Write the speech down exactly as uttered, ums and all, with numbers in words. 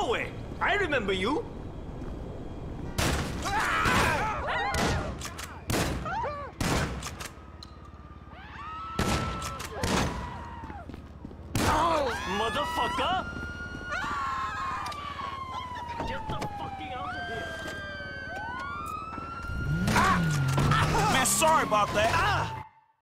No way! I remember you. Motherfucker! Get the fucking out of here! Man, sorry about that. Ah!